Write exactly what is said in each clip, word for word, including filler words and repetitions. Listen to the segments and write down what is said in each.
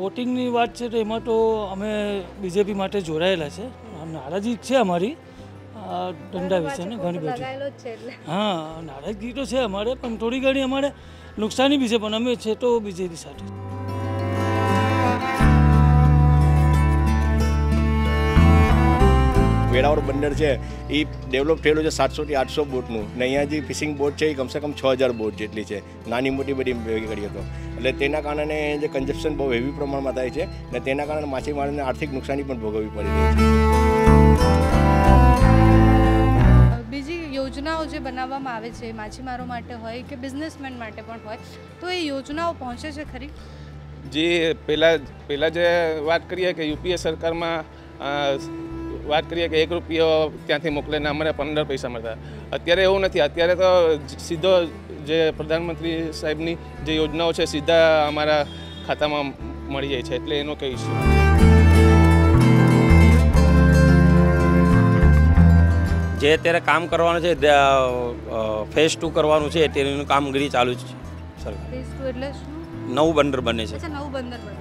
વોટિંગની વાત છે તો એમાં તો અમે બીજેપી માટે જોડાયેલા છે. નારાજગી છે અમારી ધંધા વિશે ને ઘણી બધી. હા, નારાજગી તો છે અમારે, પણ થોડી ઘણી અમારે નુકસાની બી છે, પણ અમે છે તો બીજેપી સાથે. વેરાવળ બંદર છે એ ડેવલપ થયેલું છે સાતસોથી આઠસો બોટનું, ને અહીંયા જે ફિશિંગ બોટ છે એ કમસે કમ છ હજાર બોટ જેટલી છે, નાની મોટી બધી ભેગી કરીએ તો. એટલે તેના કારણે જે કન્ઝપ્શન બહુ હેવી પ્રમાણમાં થાય છે, ને તેના કારણે માછીમારોને આર્થિક નુકસાની પણ ભોગવવી પડી રહી છે. બીજી યોજનાઓ જે બનાવવામાં આવે છે માછીમારો માટે હોય કે બિઝનેસમેન માટે પણ હોય, તો એ યોજનાઓ પહોંચે છે ખરી? જે પહેલાં પહેલાં જે વાત કરીએ કે યુપીએ સરકારમાં વાત કરીએ કે એક રૂપિયો ત્યાંથી મોકલે ને અમારે પંદર પૈસા મળતા. અત્યારે એવું નથી. અત્યારે તો સીધો જે પ્રધાનમંત્રી સાહેબની જે યોજનાઓ છે સીધા અમારા ખાતામાં મળી જાય છે, એટલે એનો કંઈ ઇસ્યુ. જે અત્યારે કામ કરવાનું છે ફેઝ ટુ કરવાનું છે તેનું કામગીરી ચાલુ જ છે સરકાર. ફેઝ ટુ એટલે શું? નવું બંદર બને છે. અચ્છા, નવું બંદર બને.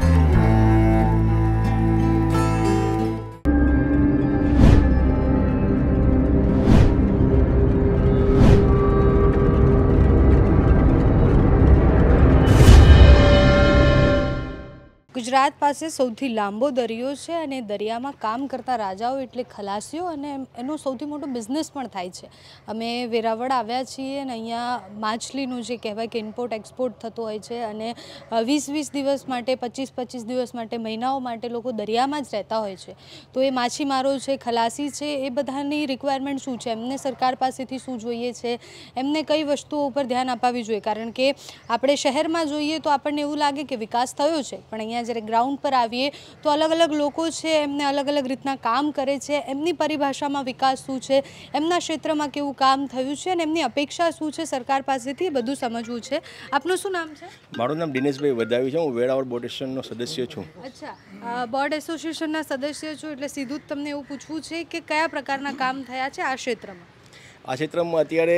ગુજરાત પાસે સૌથી લાંબો દરિયો છે અને દરિયામાં કામ કરતા રાજાઓ એટલે ખલાસીઓ, અને એનો સૌથી મોટો બિઝનેસ પણ થાય છે. અમે વેરાવળ આવ્યા છીએ અને અહીંયા માછલીનું જે કહેવાય કે ઇમ્પોર્ટ એક્સપોર્ટ થતો હોય છે, અને વીસ વીસ દિવસ માટે, પચીસ પચીસ દિવસ માટે, મહિનાઓ માટે લોકો દરિયામાં જ રહેતા હોય છે. તો એ માછીમારો છે, ખલાસી છે, એ બધાની રિક્વાયરમેન્ટ શું છે, એમને સરકાર પાસેથી શું જોઈએ છે, એમને કઈ વસ્તુઓ ઉપર ધ્યાન અપાવવી જોઈએ? કારણ કે આપણે શહેરમાં જોઈએ તો આપણને એવું લાગે કે વિકાસ થયો છે, પણ અહીંયા જ્યારે ગ્રાઉન્ડ પર આવીએ તો અલગ અલગ લોકો છે, એમને અલગ અલગ રીતના કામ કરે છે, એમની પરિભાષામાં વિકાસ શું છે, એમના ક્ષેત્રમાં કેવું કામ થયું છે અને એમની અપેક્ષા શું છે સરકાર પાસેથી, બધું સમજવું છે. આપનું શું નામ છે? મારું નામ દિનેશભાઈ વધાવી છે. હું વેરાવળ બોર્ડ એસોસિએશનનો સદસ્ય છું. અચ્છા, બોર્ડ એસોસિએશનના સદસ્ય છો એટલે સીધું જ તમને એવું પૂછવું છે કે કયા પ્રકારના કામ થયા છે આ ક્ષેત્રમાં? આ ક્ષેત્રમાં અત્યારે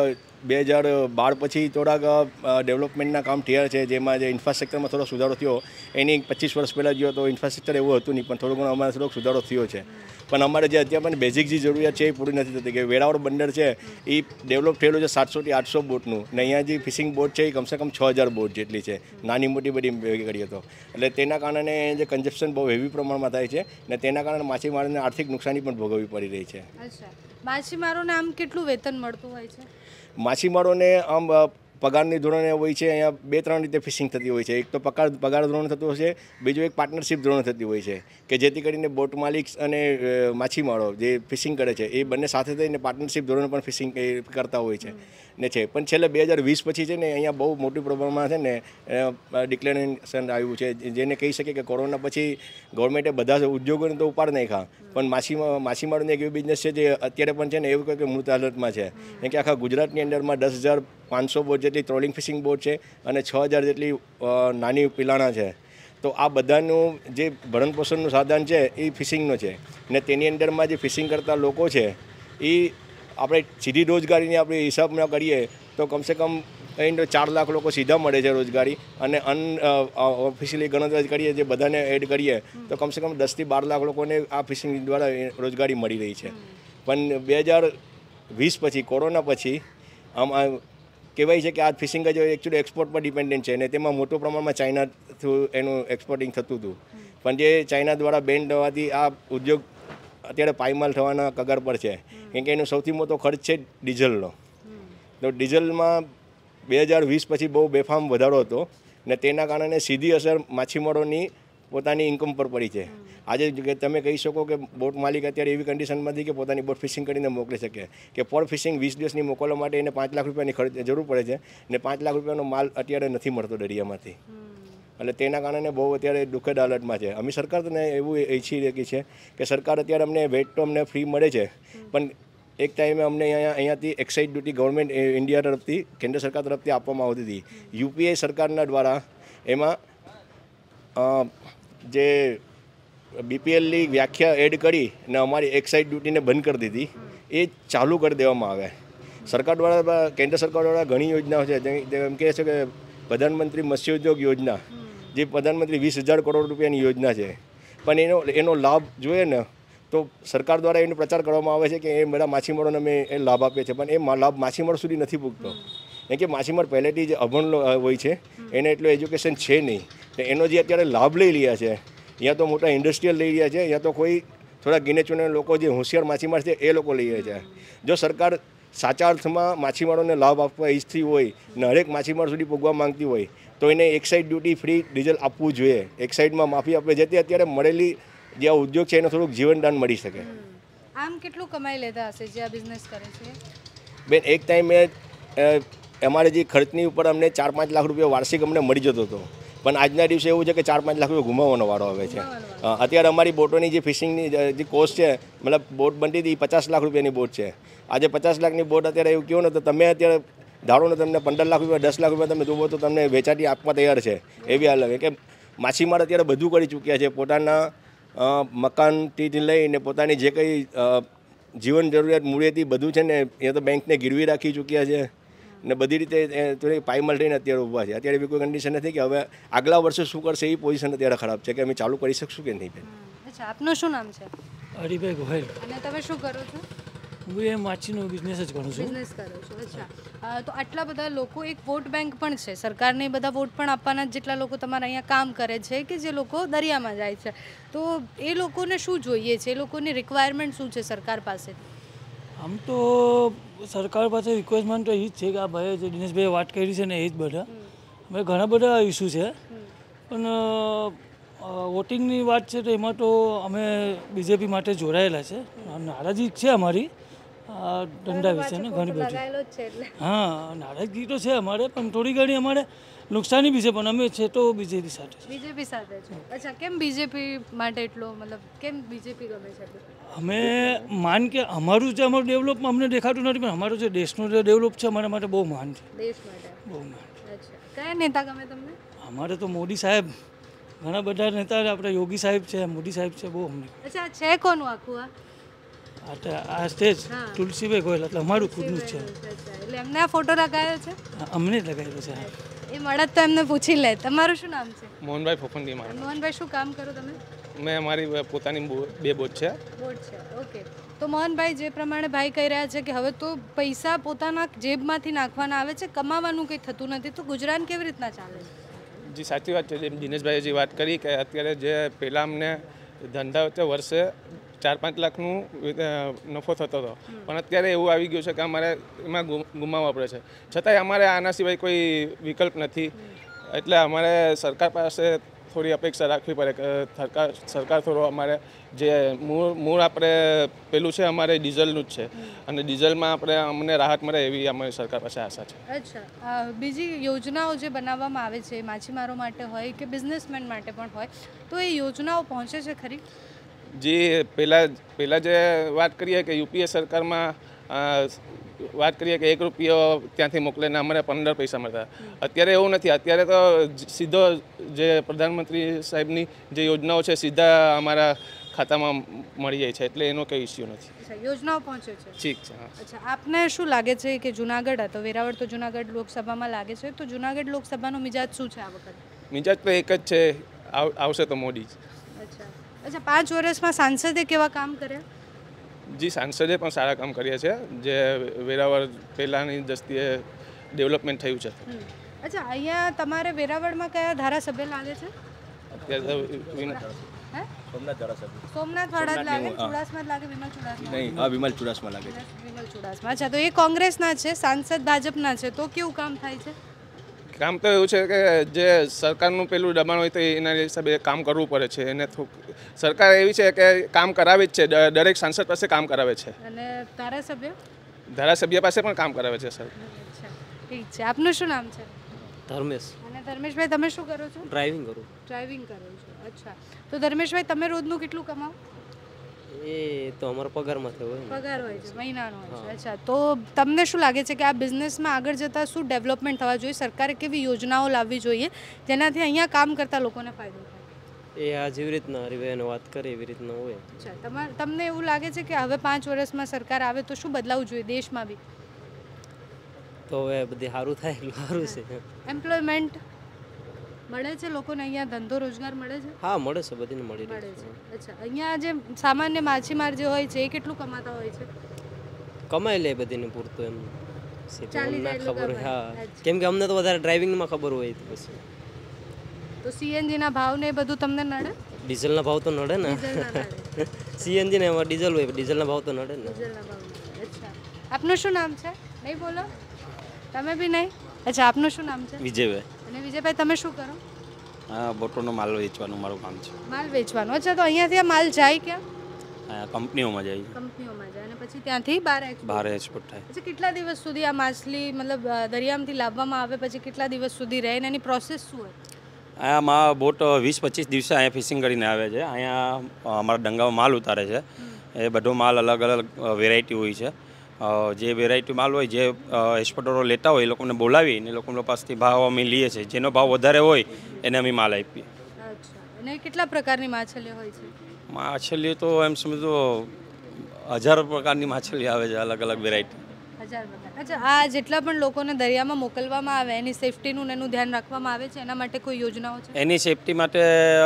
બે હજાર બાર પછી થોડાક ડેવલપમેન્ટના કામ થયા છે, જેમાં જે ઇન્ફ્રાસ્ટ્રક્ચરમાં થોડો સુધારો થયો. એની પચીસ વર્ષ પહેલાં જોયો તો ઇન્ફ્રાસ્ટ્રક્ચર એવું હતું નહીં, પણ થોડો ઘણો અમારે થોડોક સુધારો થયો છે. પણ અમારે જે અત્યારે પણ બેઝિક જે જરૂરિયાત છે એ પૂરી નથી થતી. કે વેરાવળ બંદર છે એ ડેવલપ થયેલું છે સાતસોથી આઠસો બોટનું, ને અહીંયા જે ફિશિંગ બોટ છે એ કમસે કમ છ હજાર બોટ જેટલી છે, નાની મોટી બધી ભેગી કરીએ તો. એટલે તેના કારણે જે કન્ઝપ્શન બહુ હેવી પ્રમાણમાં થાય છે, ને તેના કારણે માછીમારોને આર્થિક નુકસાની પણ ભોગવવી પડી રહી છે. અચ્છા, માછીમારોને આમ કેટલું વેતન મળતું હોય છે? માછીમારોને આમ પગારની ધોરણે હોય છે, અહીંયા બે ત્રણ રીતે ફિશિંગ થતી હોય છે. એક તો પગાર પગાર ધોરણ થતું હશે, બીજું એક પાર્ટનરશિપ ધોરણ થતી હોય છે, કે જેથી કરીને બોટ માલિક અને માછીમારો જે ફિશિંગ કરે છે એ બંને સાથે થઈને પાર્ટનરશિપ ધોરણે પણ ફિશિંગ કરતા હોય છે ને છે. પણ છેલ્લે બે હજાર વીસ પછી છે ને અહીંયા બહુ મોટી પ્રમાણમાં છે ને ડિક્લેરેશન આવ્યું છે, જેને કહી શકીએ કે કોરોના પછી ગવર્મેન્ટે બધા ઉદ્યોગોને તો ઉપાડ નાખ્યા, પણ માછીમા માછીમારોને એક એવી બિઝનેસ છે જે અત્યારે પણ છે ને એવું કહે કે મૃત હાલતમાં છે. કેમ કે આખા ગુજરાતની અંદરમાં દસ હજાર પાંચસો બોટ જેટલી ટ્રોલિંગ ફિશિંગ બોટ છે અને છ હજાર જેટલી નાની પિલાણા છે. તો આ બધાનું જે ભરણ પોષણનું સાધન છે એ ફિશિંગનો છે, ને તેની અંદરમાં જે ફિશિંગ કરતા લોકો છે એ આપણે સીધી રોજગારીની આપણે હિસાબમાં કરીએ તો કમસે કમ અહીં ચાર લાખ લોકો સીધા મળે છે રોજગારી, અને અન ઓફિશિયલી ગણતરી કરીએ જે બધાને એડ કરીએ તો કમસે કમ દસથી બાર લાખ લોકોને આ ફિશિંગ દ્વારા રોજગારી મળી રહી છે. પણ બે હજાર વીસ પછી કોરોના પછી આમ કહેવાય છે કે આ ફિશિંગ જ એકચ્યુઅલી એક્સપોર્ટ પર ડિપેન્ડન્ટ છે, અને તેમાં મોટું પ્રમાણમાં ચાઇના થ્રુ એનું એક્સપોર્ટિંગ થતું હતું. પણ જે ચાઇના દ્વારા બેન થવાથી આ ઉદ્યોગ અત્યારે પાયમાલ થવાના કગાર પર છે, કેમ કે એનો સૌથી મોટો ખર્ચ છે ડીઝલનો. તો ડીઝલમાં બે હજાર વીસ પછી બહુ બેફામ વધારો હતો, ને તેના કારણે સીધી અસર માછીમારોની પોતાની ઇન્કમ પર પડી છે. આજે તમે કહી શકો કે બોટ માલિક અત્યારે એવી કન્ડિશનમાં નથી કે પોતાની બોટ ફિશિંગ કરીને મોકલી શકે, કે પર ફિશિંગ વીસ દિવસની મોકલવા માટે એને પાંચ લાખ રૂપિયાની ખર્ચ જરૂર પડે છે, ને પાંચ લાખ રૂપિયાનો માલ અત્યારે નથી મળતો દરિયામાંથી. એટલે તેના કારણે બહુ અત્યારે દુઃખદ હાલતમાં છે. અમે સરકાર તો એવું ઈચ્છી રહી છે કે સરકાર અત્યારે અમને વેટ તો અમને ફ્રી મળે છે, પણ એક ટાઈમે અમને અહીંયા અહીંયાથી એક્સાઇઝ ડ્યુટી ગવર્મેન્ટ ઇન્ડિયા તરફથી કેન્દ્ર સરકાર તરફથી આપવામાં આવતી હતી. યુપીએ સરકારના દ્વારા એમાં જે બીપીએલની વ્યાખ્યા એડ કરી અને અમારી એક્સાઇઝ ડ્યુટીને બંધ કરી દીધી, એ ચાલુ કરી દેવામાં આવે. સરકાર દ્વારા કેન્દ્ર સરકાર દ્વારા ઘણી યોજનાઓ છે, જેમ કહે છે કે પ્રધાનમંત્રી મત્સ્યોદ્યોગ યોજના, જે પ્રધાનમંત્રી વીસ હજાર કરોડ રૂપિયાની યોજના છે, પણ એનો એનો લાભ જોઈએ ને તો સરકાર દ્વારા એનો પ્રચાર કરવામાં આવે છે કે એ બધા માછીમારોને અમે એ લાભ આપીએ છીએ, પણ એ મા- લાભ માછીમાર સુધી નથી પૂગતો. કેમ કે માછીમાર પહેલેથી જ અભણ લો- હોય છે, એને એટલું એજ્યુકેશન છે નહીં, તો એનો જે અત્યારે લાભ લઈ રહ્યા છે, યા તો મોટા ઇન્ડસ્ટ્રીયલ લઈ રહ્યા છે, યા તો કોઈ થોડા ગીને લોકો જે હોશિયાર માછીમાર છે એ લોકો લઈ રહ્યા છે. જો સરકાર સાચા અર્થમાં માછીમારોને લાભ આપવા ઈચ્છતી હોય ને હરેક માછીમાર સુધી પૂગવા માંગતી હોય તો એને એક સાઈડ ડ્યુટી ફ્રી ડીઝલ આપવું જોઈએ, એક સાઈડમાં માફી આપે, જેથી અત્યારે મળેલી જે આ ઉદ્યોગ છે એને થોડુંક જીવનદાન મળી શકે. આમ કેટલું કમાઈ લેતા હશે જે આ બિઝનેસ કરે છે? બેન એક ટાઈમે અ, અમારે જે ખર્ચની ઉપર અમને ચાર પાંચ લાખ રૂપિયા વાર્ષિક અમને મળી જતો હતો, પણ આજના દિવસે એવું છે કે ચાર પાંચ લાખ રૂપિયા ગુમાવવાનો વારો આવે છે. અ, અત્યારે અમારી બોટોની જે ફિશિંગની જે કોસ્ટ છે, મતલબ બોટ બનતી હતી પચાસ લાખ રૂપિયાની બોટ છે. આજે પચાસ લાખની બોટ અત્યારે એવું કહો ને તો તમે અત્યારે ધારો ને તમને પંદર લાખ રૂપિયા દસ લાખ રૂપિયા તમે જુઓ તો તમને વેચાતી આપવા તૈયાર છે. એવી હાલત છે કે માછીમાર અત્યારે બધું કરી ચૂક્યા છે, પોતાના અ, મકાનથી લઈને પોતાની જે કંઈ અ, જીવન જરૂરિયાત મૂળિયાથી બધું છે ને એ તો બેંકને ગીરવી રાખી ચૂક્યા છે ને બધી રીતે એ થોડી પાયમાલ થઈને અત્યારે ઊભા છે. અત્યારે એવી કોઈ કન્ડિશન નથી કે હવે આગલા વર્ષે શું કરશે એ પોઝિશન અત્યારે ખરાબ છે કે અમે ચાલુ કરી શકશું કે નહીં. બેન અચ્છા, આપનું શું નામ છે હરિભાઈ ગોહેલ. અને તમે શું કરો છો? હું એ માછીનો બિઝનેસ જ કરું છું. બિઝનેસ કરો છો. અચ્છા, અ, તો આટલા બધા લોકો, એક વોટ બેંક પણ છે સરકારને, બધા વોટ પણ આપવાના જેટલા લોકો તમારા અહીંયા કામ કરે છે કે જે લોકો દરિયામાં જાય છે, તો એ લોકોને શું જોઈએ છે? એ લોકોની રિક્વાયરમેન્ટ શું છે સરકાર પાસે? આમ તો સરકાર પાસે રિક્વેસ્ટમેન્ટ તો એ જ છે કે આ ભાઈ જે દિનેશભાઈએ વાત કરી છે ને એ જ બધા હવે ઘણા બધા ઇસ્યુ છે, પણ અ, વોટિંગની વાત છે તો એમાં તો અમે બીજેપી માટે જોડાયેલા છે. નારાજગી છે અમારી આ ધંધા વિશે ને ઘણી બધી. લગાયેલો જ છે એટલે. હા, નારાજગી તો છે અમારે, પણ થોડી ઘણી અમારે નુકસાની બી છે, પણ અમે છે તો બીજેપી સાથે છે. બીજેપી સાથે છે. અચ્છા, કેમ બીજેપી માટે એટલો, મતલબ કેમ બીજેપી ગમે છે? અમે માન કે અમારું જે અમારું ડેવલપ અમને દેખાતું નથી, પણ અમારું જે દેશનું જે ડેવલપ છે અમારા માટે બહુ માન છે, દેશ માટે. બહુ માન. અચ્છા, કયા નેતા ગમે તમને? અમારે તો મોદી સાહેબ, ઘણા બધા નેતા આપણે યોગી સાહેબ છે, મોદી સાહેબ છે, બહુ અમને. અચ્છા, છે કોનું આખું આ? આ તો આ સ્ટેજ હા. તુલસીભાઈ ગોયલ એટલે અમારું ખુદનું જ છે. અચ્છા, એટલે એમને આ ફોટો લગાવ્યો છે? અમને જ લગાવેલો છે. એ મળત તો એમને પૂછી લે. તમારું શું નામ છે? મોહનભાઈ ફોફંડી મારે. મોહનભાઈ, શું કામ કરો તમે? મેં અમારી પોતાની બો- બે બોટ છે. બોટ છે. ઓકે, તો મોહનભાઈ, જે પ્રમાણે ભાઈ કહી રહ્યા છે કે હવે તો પૈસા પોતાના જેબમાંથી નાખવાના આવે છે, કમાવાનું કંઈ થતું નથી, તો ગુજરાન કેવી રીતના ચાલે છે? જી સાચી વાત છે, જેમ દિનેશભાઈએ જે વાત કરી કે અત્યારે જે પહેલાં અમને ધંધા વચ્ચે વર્ષે ચાર પાંચ લાખનું અ, નફો થતો હતો, પણ અત્યારે એવું આવી ગયું છે કે અમારે એમાં ગુમ- ગુમાવવા પડે છે. છતાંય અમારે આના સિવાય કોઈ વિકલ્પ નથી, એટલે અમારે સરકાર પાસે થોડી અપેક્ષા રાખવી પડે કે સરકાર સરકાર થોડો અમારે જે મૂળ મૂળ આપણે પેલું છે અમારે ડીઝલનું જ છે, અને ડીઝલમાં આપણે અમને રાહત મળે એવી અમારી સરકાર પાસે આશા છે. અચ્છા, અ, બીજી યોજનાઓ જે બનાવવામાં આવે છે માછીમારો માટે હોય કે બિઝનેસમેન માટે પણ હોય, તો એ યોજનાઓ પહોંચે છે ખરી? જે પહેલાં પહેલાં જે વાત કરીએ કે યુપીએ સરકારમાં અ, વાત કરીએ કે એક રૂપિયો ત્યાંથી મોકલે ને અમારે પંદર પૈસા મળતા, અત્યારે એવું નથી. અત્યારે તો જ- સીધો જે પ્રધાનમંત્રી સાહેબની જે યોજનાઓ છે સીધા અમારા ખાતામાં મળી જાય છે, એટલે એનો કંઈ ઇસ્યુ નથી. અચ્છા, યોજનાઓ પહોંચે છે. ઠીક છે. હા. અચ્છા, આપને શું લાગે છે કે જુનાગઢ હતો, વેરાવળ તો જુનાગઢ લોકસભામાં લાગે છે, તો જુનાગઢ લોકસભાનો મિજાજ શું છે આ વખતે? મિજાજ તો એક જ છે, આવ- આવશે તો મોદી જ. અચ્છા અચ્છા પાંચ વર્ષમાં સાંસદે કેવા કામ કર્યા? જી સાંસદે પણ સારા કામ કર્યા છે, જે વેરાવળ પહેલાંની દ્રષ્ટિએ ડેવલપમેન્ટ થયું છે. હમ. અચ્છા, અહીંયા તમારે વેરાવળમાં કયા ધારાસભ્ય લાગે છે? અત્યારે તો વિન- હે? સોમનાથ ધારાસભ્ય સોમનાથ વાળા જ લાગે, ચુડાસમા જ લાગે, વિમલ ચુડાસમા? નહીં, હા વિમલ ચુડાસમા લાગે છે. વિમલ ચુડાસમા. અચ્છા, તો એ કોંગ્રેસના છે, સાંસદ ભાજપના છે, તો કેવું કામ થાય છે? કામ તો એવું છે કે જે સરકારનું પેલું દબાણ હોય તો એના હિસાબે કામ કરવું પડે છે. એને થોડુંક સરકાર એવી છે કે કામ કરાવે જ છે, દ- દરેક સાંસદ પાસે કામ કરાવે છે, અને ધારાસભ્ય? ધારાસભ્ય પાસે પણ કામ કરાવે છે સર. અચ્છા, ઠીક છે. આપનું શું નામ છે? ધર્મેશ, અને ધર્મેશભાઈ, તમે શું કરો છો? ડ્રાઇવિંગ કરું. ડ્રાઇવિંગ કરો છો. અચ્છા, તો ધર્મેશભાઈ, તમે રોજનું કેટલું કમાવો? એ તો અમારા પગારમાંથી હોય ને. પગાર હોય છે, મહિનાનો હોય છે. અચ્છા, તો તમને શું લાગે છે કે આ બિઝનેસમાં આગળ જતાં શું ડેવલપમેન્ટ થવા જોઈએ? સરકારે કેવી યોજનાઓ લાવવી જોઈએ જેનાથી અહીંયા કામ કરતા લોકોને ફાયદો થાય? એ આ જેવી રીતના હરિભાઈને વાત કરે એવી રીતના હોય. અચ્છા, તમારે તમને એવું લાગે છે કે હવે પાંચ વર્ષમાં સરકાર આવે તો શું બદલાવવું જોઈએ દેશમાં બી? તો હવે બધી સારું થાય એટલું સારું છે. એમ્પ્લોયમેન્ટ મળે છે લોકોને અહીંયા ધંધો રોજગાર મળે છે? હા મળે છે, બધીને મળી રહે મળે છે. છે. અચ્છા, અહીંયા જે સામાન્ય માછીમાર જે હોય છે એ કેટલું કમાતા હોય છે? કમાઈ લે બધીને પૂરતું એમ. સીધું ચાલી અમને જાય એટલું ખબર હોય. કમાય. હા, અચ્છા. કેમ કે અમને તો વધારે ડ્રાઇવિંગમાં ખબર હોય તો પછી તો સીએનજી ના ભાવ ને એ બધું તમને નડે? ડીઝલના ભાવ તો નડે ને. ડીઝલના નડે. સીએનજી ને એમાં ડીઝલ હોય, ડીઝલના ભાવ તો નડે ને. ડીઝલના ભાવ નડે. અચ્છા, આપનું શું નામ છે? નહીં બોલો, તમે બી નહીં? અચ્છા, આપનું શું નામ છે? વિજયભાઈ. અને વિજયભાઈ તમે શું કરો? હા, બોટોનો માલ વેચવાનું મારું કામ છે. માલ વેચવાનો. અચ્છા, તો અહીંયાથી આ માલ જાય ક્યાં? અહીંયા કંપનીઓમાં જાય, કંપનીઓમાં જાય અને પછી ત્યાંથી બહાર export? બહાર એક્સપોર્ટ થાય. અચ્છા, કેટલા દિવસ સુધી આ માછલી મતલબ અ, દરિયામાંથી લાવવામાં આવે પછી કેટલા દિવસ સુધી રહે અને એની પ્રોસેસ શું હોય? અહીંયામાં બોટ વીસ પચીસ દિવસે અહીંયા ફિશિંગ કરીને આવે છે. અહીંયા અ, અમારા ડંગામાં માલ ઉતારે છે. એ બધો માલ અલગ અલગ વેરાયટી હોય છે. અ, જે વેરાયટી માલ હોય, જે એક્સપોર્ટરો લેતા હોય એ લોકોને બોલાવીને એ લોકો પાસેથી ભાવ અમે લઈએ છીએ. જેનો ભાવ વધારે હોય એને અમે માલ આપીએ. અચ્છા, અને કેટલા પ્રકારની માછલીઓ હોય છે? માછલી તો એમ સમજો હજારો પ્રકારની માછલી આવે છે, અલગ અલગ વેરાયટી. હજાર પ્રકાર. અચ્છા, આ જેટલા પણ લોકોને દરિયામાં મોકલવામાં આવે એની સેફટીનું ને એનું ધ્યાન રાખવામાં આવે છે, એના માટે કોઈ યોજનાઓ છે? એની સેફટી માટે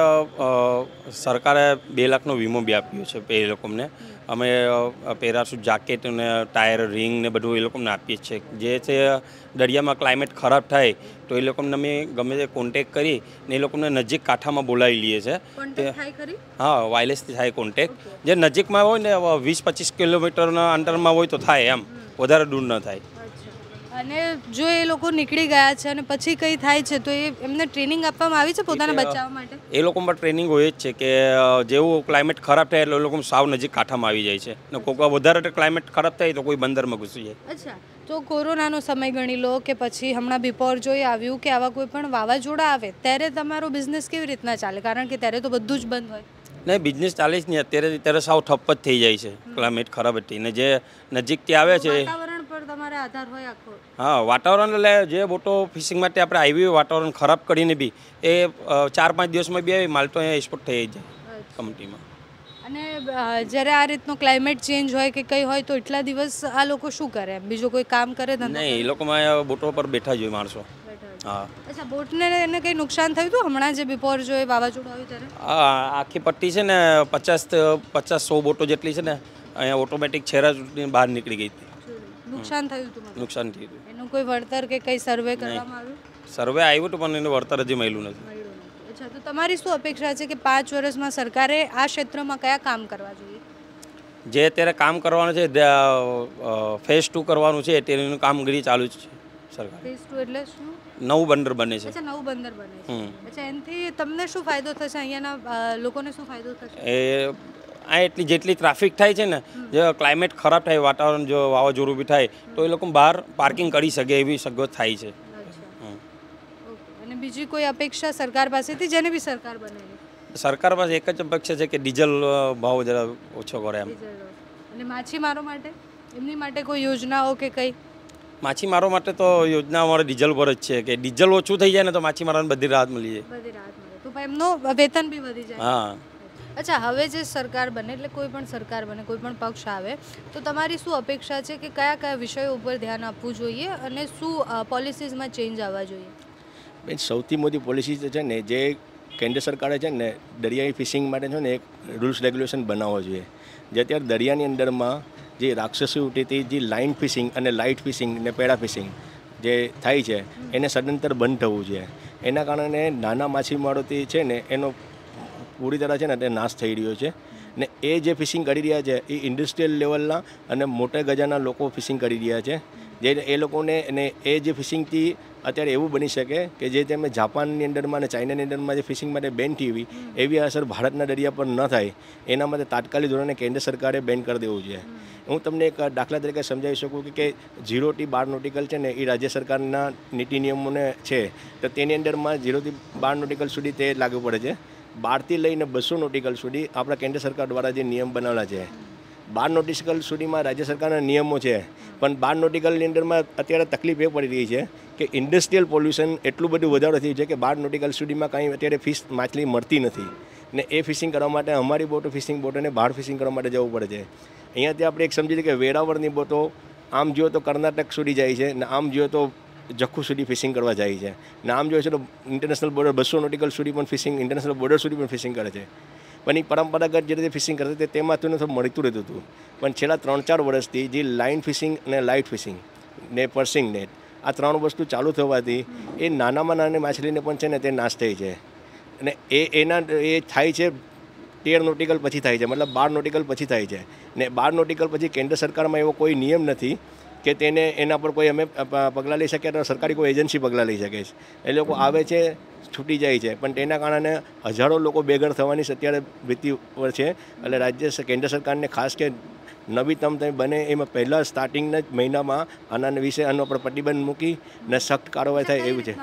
અ, સરકારે બે લાખનો વીમો બી આપ્યો છે એ લોકોને. અમે પેરાશૂટ જાકેટ અને ટાયર રિંગ ને બધું એ લોકોને આપીએ છીએ. જે છે દરિયામાં ક્લાઇમેટ ખરાબ થાય તો એ લોકોને અમે ગમે તે કોન્ટેક કરી ને એ લોકોને નજીક કાંઠામાં બોલાવી લઈએ છીએ. કોન્ટેક્ટ થાય ખરી? હા, વાયરલેસથી થાય કોન્ટેક. જે નજીકમાં હોય ને વીસ પચીસ કિલોમીટરના અંતરમાં હોય તો થાય, એમ વધારે દૂર ન થાય. અચ્છા, અને જો એ લોકો નીકળી ગયા છે અને પછી કંઈ થાય છે તો એ એમને ટ્રેનિંગ આપવામાં આવી છે પોતાને બચાવવા માટે? એ લોકો પર ટ્રેનિંગ હોય જ છે કે અ, જેવું ક્લાઇમેટ ખરાબ થાય એટલે એ લોકો સાવ નજીક કાંઠામાં આવી જાય છે. ને કોઈક વાર વધારે ક્લાઇમેટ ખરાબ થાય તો કોઈ બંદરમાં ઘૂસી જાય. અચ્છા, તો કોરોનાનો સમય ગણી લો કે પછી હમણાં બિપોર જોઈ આવ્યું કે આવા કોઈ પણ વાવાઝોડા આવે ત્યારે તમારો બિઝનેસ કેવી રીતના ચાલે? કારણ કે ત્યારે તો બધું જ બંધ હોય. નહીં, બિઝનેસ ચાલે જ નહીં. અત્યારે અત્યારે સાવ ઠપ્પ જ થઈ જાય છે ક્લાઇમેટ ખરાબ હતી. ને જે નજીકથી આવે છે, વાતાવરણ પર તમારે આધાર હોય આખો. હા, વાતાવરણ એટલે જે બોટો ફિશિંગ માટે આપણે આવી વાતાવરણ ખરાબ કરીને બી એ અ, ચાર પાંચ દિવસમાં બી આવી માલ તો અહીંયા એક્સપોર્ટ થઈ જ જાય કંપનીમાં. અને અ, જ્યારે આ રીતનો ક્લાઇમેટ ચેન્જ હોય કે કંઈ હોય તો એટલા દિવસ આ લોકો શું કરે? એમ બીજું કોઈ કામ કરે ધંધો? નહીં, એ લોકોમાં અહીંયા બોટો પર બેઠા જ હોય માણસો. હા. અચ્છા, બોટને એને કંઈ નુકસાન થયું હતું હમણાં જે બિપોર જો એ વાવાઝોડું આવ્યું ત્યારે? હા, આખી પટ્ટી છે ને પચાસ પચાસ સો બોટો જેટલી છે ને અહીંયા ઓટોમેટિક છેરા ચૂંટીને બહાર નીકળી ગઈ હતી. નુકસાન થયું હતું મતલબ? નુકસાન થયું હતું. એનું કોઈ વળતર કે કંઈ સર્વે કરવામાં આવ્યું? સર્વે આવ્યું હતું પણ એનું વળતર હજી મળ્યું નથી. મળ્યું નથી. અચ્છા, તો તમારી શું અપેક્ષા છે કે પાંચ વર્ષમાં સરકારે આ ક્ષેત્રમાં કયા કામ કરવા જોઈએ? જે અત્યારે કામ કરવાનું છે ફેઝ ટુ કરવાનું છે તેનું કામગીરી ચાલુ જ છે સરકાર. ફેઝ ટુ એટલે શું? નવું બંદર બને છે. અચ્છા, નવું બંદર બને છે. હમ. અચ્છા, એનાથી તમને શું ફાયદો થશે? અહીંયાના અ, લોકોને શું ફાયદો થશે? એ આ એટલી જેટલી ટ્રાફિક થાય છે ને, જે ક્લાઇમેટ ખરાબ થાય, વાતાવરણ જો વાવાઝોડું બી થાય તો એ લોકો બહાર પાર્કિંગ કરી શકે એવી સગવડ થાય છે. અચ્છા, હમ. ઓકે. અને બીજી કોઈ અપેક્ષા સરકાર પાસેથી, જેને બી સરકાર બનેલી? સરકાર પાસે એક જ અપેક્ષા છે કે ડીઝલ અ, ભાવ જરા ઓછો કરે એમ. અને માછીમારો માટે એમની માટે કોઈ યોજનાઓ કે કંઈ? માછીમારો માટે તો યોજના અમારે ડીઝલ પર જ છે કે ડીઝલ ઓછું થઈ જાય ને તો માછીમારોને બધી રાહત મળી જાય. બધી રાહત મળે તો ભાઈ એમનો વેતન બી વધી જાય. હા. અચ્છા, હવે જે સરકાર બને એટલે કોઈ પણ સરકાર બને, કોઈ પણ પક્ષ આવે તો તમારી શું અપેક્ષા છે કે કયા કયા વિષયો ઉપર ધ્યાન આપવું જોઈએ અને શું પોલિસીઝમાં ચેન્જ આવવા જોઈએ? બેન, સૌથી મોટી પોલિસી છે ને જે કેન્દ્ર સરકારે છે ને દરિયાઈ ફિશિંગ માટે છે ને એક રૂલ્સ રેગ્યુલેશન બનાવવો જોઈએ. જે અત્યારે દરિયાની અંદરમાં જે રાક્ષસી ઉઠીથી જે લાઇન ફિશિંગ અને લાઇટ ફિશિંગ ને પેડા ફિશિંગ જે થાય છે એને સદંતર બંધ થવું જોઈએ. એના કારણે નાના માછીમારોથી છે ને એનો પૂરી તરહ છે ને તે નાશ થઈ રહ્યો છે. ને એ જે ફિશિંગ કરી રહ્યા છે એ ઇન્ડસ્ટ્રીયલ લેવલના અને મોટા ગજાના લોકો ફિશિંગ કરી રહ્યા છે. જે એ લોકોને અને એ જે ફિશિંગથી અત્યારે એવું બની શકે કે જે તમે જાપાનની અંદરમાં અને ચાઇનાની અંદરમાં જે ફિશિંગ માટે બેન થઈ એવી એવી અસર ભારતના દરિયા પર ન થાય એના માટે તાત્કાલિક ધોરણે કેન્દ્ર સરકારે બેન કરી દેવું જોઈએ. હું તમને એક દાખલા તરીકે સમજાવી શકું કે ઝીરોથી બાર નોટિકલ છે ને એ રાજ્ય સરકારના નીતિ નિયમોને છે તો તેની અંદરમાં ઝીરોથી બાર નોટિકલ સુધી તે લાગુ પડે છે. બારથી લઈને બસો નોટિકલ સુધી આપણા કેન્દ્ર સરકાર દ્વારા જે નિયમ બનાવેલા છે. બાર નોટિકલ સુધીમાં રાજ્ય સરકારના નિયમો છે પણ બાર નોટિકલની અંદરમાં અત્યારે તકલીફ એ પડી રહી છે કે ઇન્ડસ્ટ્રીયલ પોલ્યુશન એટલું બધું વધારે થયું છે કે બાર નોટિકલ સુધીમાં કાંઈ અત્યારે ફિશ માછલી મળતી નથી ને એ ફિશિંગ કરવા માટે અમારી બોટો ફિશિંગ બોટોને બહાર ફિશિંગ કરવા માટે જવું પડે છે. અહીંયાથી આપણે એક સમજી લઈએ કે વેરાવળની બોટો આમ જુઓ તો કર્ણાટક સુધી જાય છે ને આમ જુઓ તો જખુ સુધી ફિશિંગ કરવા જાય છે ને આમ જોઈએ છે તો ઇન્ટરનેશનલ બોર્ડર બસો નોટિકલ સુધી પણ ફિશિંગ ઇન્ટરનેશનલ બોર્ડર સુધી પણ ફિશિંગ કરે છે. પણ એ પરંપરાગત જે રીતે ફિશિંગ કરતા તે તેમાંથી થોડું મળતું રહેતું હતું. પણ છેલ્લા ત્રણ ચાર વર્ષથી જે લાઇન ફિશિંગ અને લાઇટ ફિશિંગ ને પર્સિંગ નેટ આ ત્રણ વસ્તુ ચાલુ થવાથી એ નાનામાં નાની માછલીને પણ છે ને તે નાશ થઈ છે. અને એ એના એ થાય છે તેર નોટિકલ પછી થાય છે, મતલબ બાર નોટિકલ પછી થાય છે. ને બાર નોટિકલ પછી કેન્દ્ર સરકારમાં એવો કોઈ નિયમ નથી કે તેને એના પર કોઈ અમે પગલાં લઈ શકીએ તો સરકારી કોઈ એજન્સી પગલાં લઈ શકે છે. એ લોકો આવે છે, છૂટી જાય છે, પણ તેના કારણે હજારો લોકો બેઘર થવાની અત્યારે ભીતિ છે. એટલે રાજ્ય કેન્દ્ર સરકારને ખાસ કે નવીનતમ તમે બને એમાં પહેલાં સ્ટાર્ટિંગના જ મહિનામાં આના વિશે આનો પર પ્રતિબંધ મૂકી ને સખ્ત કાર્યવાહી થાય એવું છે.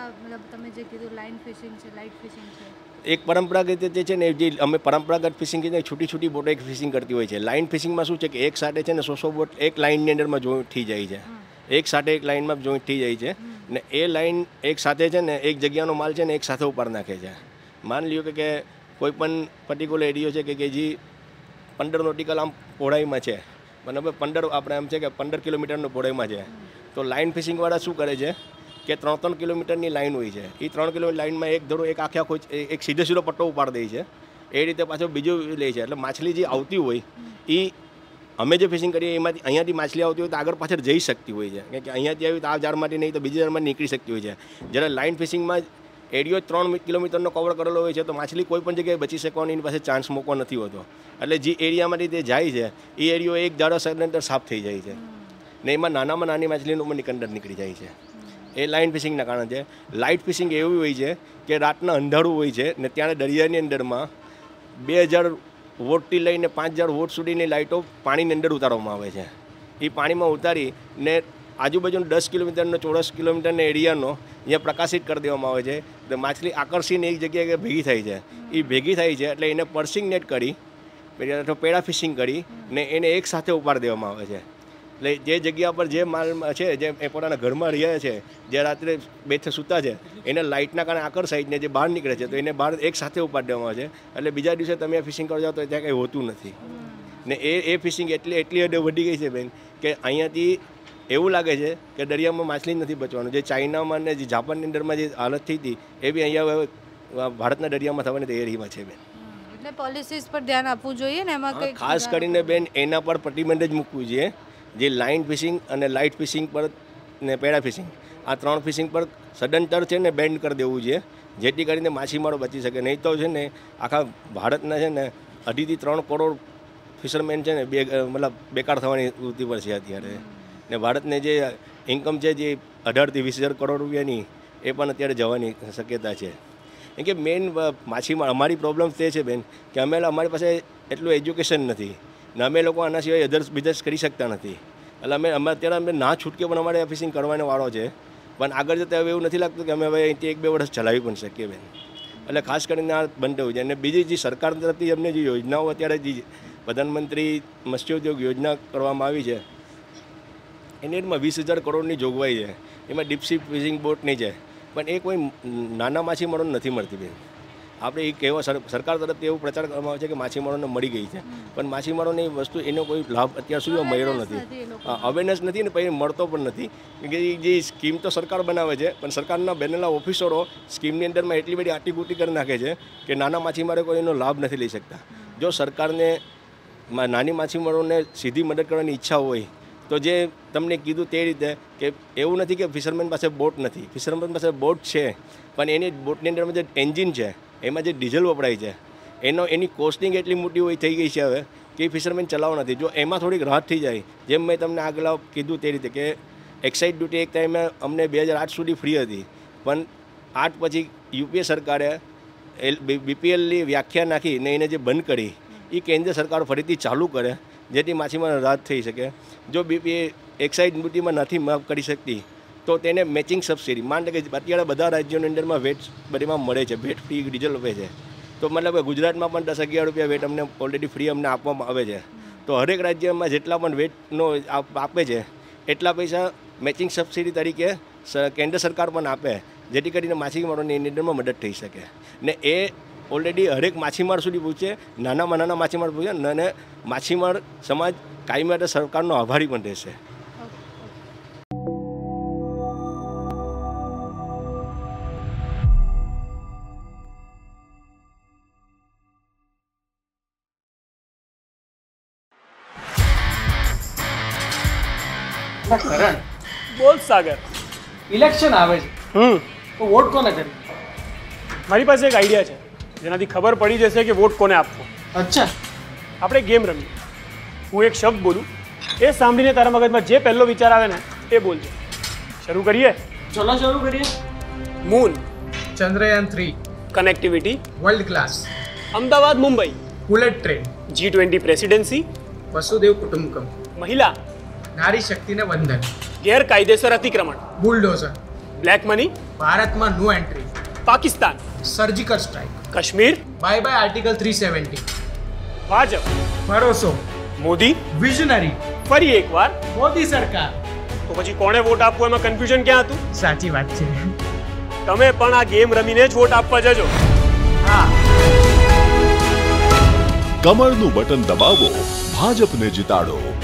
તમે જે કીધું લાઇન ફિશિંગ છે, લાઇટ ફિશિંગ છે, એક પરંપરાગત જે છે ને જે અમે પરંપરાગત ફિશિંગ કીધું છૂટી છૂટી બોટો એક ફિશિંગ કરતી હોય છે. લાઇન ફિશિંગમાં શું છે કે એક સાથે છે ને સો સો બોટ એક લાઇનની અંદરમાં જોઈન્ટ થઈ જાય છે. એક સાથે એક લાઇનમાં જોઈન્ટ થઈ જાય છે ને એ લાઇન એક સાથે છે ને એક જગ્યાનો માલ છે ને એક સાથે ઉપર નાખે છે. માની લ્યો કે કોઈ પણ પર્ટિક્યુલર એરિયો છે કે જે પંદર નોટિકલ આમ પહોળાઈમાં છે, બરાબર, પંદર આપણે આમ છે કે પંદર કિલોમીટરનો પહોળાઈમાં છે, તો લાઇન ફિશિંગવાળા શું કરે છે કે ત્રણ ત્રણ કિલોમીટરની લાઇન હોય છે. એ ત્રણ કિલોમીટર લાઇનમાં એક ધરો એક આખે આખો એક સીધો સીધો પટ્ટો ઉપાડી દે છે. એ રીતે પાછો બીજું લે છે. એટલે માછલી જે આવતી હોય એ અમે જે ફિશિંગ કરીએ એમાંથી અહીંયાથી માછલી આવતી હોય તો આગળ પાછળ જઈ શકતી હોય છે કે અહીંયાથી આવી તો આ ઝાડમાંથી નહીં તો બીજી ઝાડમાં નીકળી શકતી હોય છે. જ્યારે લાઇન ફિશિંગમાં એરિયો ત્રણ કિલોમીટરનો કવર કરેલો હોય છે તો માછલી કોઈ પણ જગ્યાએ બચી શકવાનો એની પાસે ચાન્સ મૂકવો નથી હોતો. એટલે જે એરિયામાંથી તે જાય છે એ એરિયો એક દાડો અંદર સાફ થઈ જાય છે ને એમાં નાનામાં નાની માછલીનો પણ નિકંદર નીકળી જાય છે. એ લાઇન ફિશિંગના કારણે છે. લાઇટ ફિશિંગ એવું હોય છે કે રાતના અંધારું હોય છે ને ત્યાં દરિયાની અંદરમાં બે હજાર વોટથી લઈને પાંચ હજાર વોટ સુધીની લાઇટો પાણીની અંદર ઉતારવામાં આવે છે. એ પાણીમાં ઉતારી ને આજુબાજુનો દસ કિલોમીટરનો ચોરસ કિલોમીટરના એરિયાનો અહીંયા પ્રકાશિત કરી દેવામાં આવે છે. તો માછલી આકર્ષીને એક જગ્યાએ ભેગી થાય છે. એ ભેગી થાય છે એટલે એને પર્સિંગ નેટ કરી અથવા પેડા ફિશિંગ કરી ને એને એક સાથે ઉપાડી દેવામાં આવે છે. એટલે જે જગ્યા પર જે માલ છે જે એ પોતાના ઘરમાં રહ્યા છે, જે રાત્રે બેઠે સૂતા છે, એને લાઇટના કારણે આકર્ષાય ને જે બહાર નીકળે છે તો એને બહાર એક સાથે ઉપાડી દેવામાં આવે છે. એટલે બીજા દિવસે તમે ફિશિંગ કરવા જાઓ તો ત્યાં કંઈ હોતું નથી. ને એ એ ફિશિંગ એટલી એટલી હદે વધી ગઈ છે બેન કે અહીંયાથી એવું લાગે છે કે દરિયામાં માછલી નથી બચવાનું. જે ચાઇનામાં ને જે જાપાનની અંદરમાં જે હાલત થઈ હતી એ બી અહીંયા ભારતના દરિયામાં થવાની તૈયારીમાં છે બેન. એટલે પોલિસીસ પર ધ્યાન આપવું જોઈએ ને એમાં કંઈ ખાસ કરીને બેન એના પર પ્રતિબંધ જ મૂકવું જોઈએ. જે લાઇન ફિશિંગ અને લાઇટ ફિશિંગ પર ને પેડા ફિશિંગ આ ત્રણ ફિશિંગ પર સદંતર છે ને બેન્ડ કરી દેવું જોઈએ જેથી કરીને માછીમારો બચી શકે. નહીં તો છે ને આખા ભારતના છે ને અઢીથી ત્રણ કરોડ ફિશરમેન છે ને બે મતલબ બેકાર થવાની વૃત્તિ પર છે અત્યારે. ને ભારતને જે ઇન્કમ છે જે અઢારથી વીસ હજાર કરોડ રૂપિયાની એ પણ અત્યારે જવાની શક્યતા છે. કેમ કે મેઇન માછીમાર અમારી પ્રોબ્લેમ તે છે બેન કે અમે અમારી પાસે એટલું એજ્યુકેશન નથી ને અમે લોકો આના સિવાય અધર્સ બિઝનેસ કરી શકતા નથી. એટલે અમે અમે અત્યારે અમે ના છૂટકે પણ અમારે ફિશિંગ કરવાનો વાળો છે. પણ આગળ જતાં હવે એવું નથી લાગતું કે અમે હવે અહીંથી એક બે વર્ષ ચલાવી પણ શકીએ બેન. એટલે ખાસ કરીને આ બંધ થવું છે. અને બીજી જે સરકાર તરફથી અમને જે યોજનાઓ અત્યારે જે પ્રધાનમંત્રી મત્સ્યોદ્યોગ યોજના કરવામાં આવી છે એની એમાં વીસ હજાર કરોડની જોગવાઈ છે. એમાં ડીપસી ફિશિંગ બોટની છે પણ એ કોઈ નાના માછીમારોને નથી મળતી બેન. આપણે એ કહેવા સરકાર તરફથી એવું પ્રચાર કરવામાં આવે છે કે માછીમારોને મળી ગઈ છે પણ માછીમારોને એ વસ્તુ એનો કોઈ લાભ અત્યાર સુધી મળ્યો નથી. અવેરનેસ નથી ને પછી મળતો પણ નથી. કે જે સ્કીમ તો સરકાર બનાવે છે પણ સરકારના બનેલા ઓફિસરો સ્કીમની અંદરમાં એટલી બધી આટીગુટી કરી નાખે છે કે નાના માછીમારો કોઈ એનો લાભ નથી લઈ શકતા. જો સરકારને નાની માછીમારોને સીધી મદદ કરવાની ઈચ્છા હોય તો જે તમને કીધું તે રીતે કે એવું નથી કે ફિશરમેન પાસે બોટ નથી, ફિશરમેન પાસે બોટ છે પણ એની બોટની અંદરમાં જે એન્જિન છે એમાં જે ડીઝલ વપરાય છે એનો એની કોસ્ટિંગ એટલી મોટી હોય થઈ ગઈ છે હવે કે એ ફિશરમેન ચલાવવા નથી. જો એમાં થોડીક રાહત થઈ જાય, જેમ મેં તમને આગળ કીધું તે રીતે કે એક્સાઇઝ ડ્યુટી એક ટાઈમે અમને બે હજાર આઠ સુધી ફ્રી હતી પણ આઠ પછી યુપીએ સરકારે એલ બીપીએલની વ્યાખ્યા નાખી ને એને જે બંધ કરી એ કેન્દ્ર સરકાર ફરીથી ચાલુ કરે જેથી માછીમારોને રાહત થઈ શકે. જો બીપીએ એક્સાઇઝ ડ્યુટીમાં નથી માફ કરી શકતી તો તેને મેચિંગ સબસિડી માન કે અત્યારે બધા રાજ્યોની અંદરમાં વેટ બધીમાં મળે છે, વેટ ફ્રી ડીઝલ આપે છે. તો મતલબ ગુજરાતમાં પણ દસ અગિયાર રૂપિયા વેટ અમને ઓલરેડી ફ્રી અમને આપવામાં આવે છે. તો હરેક રાજ્યમાં જેટલા પણ વેટનો આપે છે એટલા પૈસા મેચિંગ સબસિડી તરીકે કેન્દ્ર સરકાર પણ આપે જેથી કરીને માછીમારોને એની અંદરમાં મદદ થઈ શકે. ને એ ઓલરેડી હરેક માછીમાર સુધી પૂછે, નાનામાં નાના માછીમાર પૂછે અને માછીમાર સમાજ કાયમી માટે સરકારનો આભારી પણ રહેશે. કરણ, બોલ સાગર. ઇલેક્શન આવે છે હમ તો વોટ કોને કરી? મારી પાસે એક આઈડિયા છે જેનાથી ખબર પડી જશે કે વોટ કોને આપવો. અચ્છા, આપણે ગેમ રમીએ. હું એક શબ્દ બોલું, એ સાંભળીને તારા મગજમાં જે પહેલો વિચાર આવે ને એ બોલજો. શરૂ કરીએ? ચલો શરૂ કરીએ. Moon, Chandrayaan three, connectivity, world class, Ahmedabad Mumbai, bullet train, G twenty presidency, વસુદેવ કુટુંબકમ, મહિલા, નારી શક્તિને વંદન, ગેરકાયદેસર અતિક્રમણ, બુલડોઝર, બ્લેક મની, ભારતમાં no entry, Pakistan, surgical strike, Kashmir, bye bye article three seventy, Bhajap, ભરોસો, મોદી, વિઝનરી, ફરી એકવાર. મોદી સરકાર. તો પછી કોણે વોટ આપવો એમાં કન્ફ્યુઝન ક્યાં હતું? સાચી વાત છે. તમે પણ આ ગેમ રમીને જ વોટ આપવા જજો. હા. કમળનું બટન દબાવો, ભાજપને જીતાડો.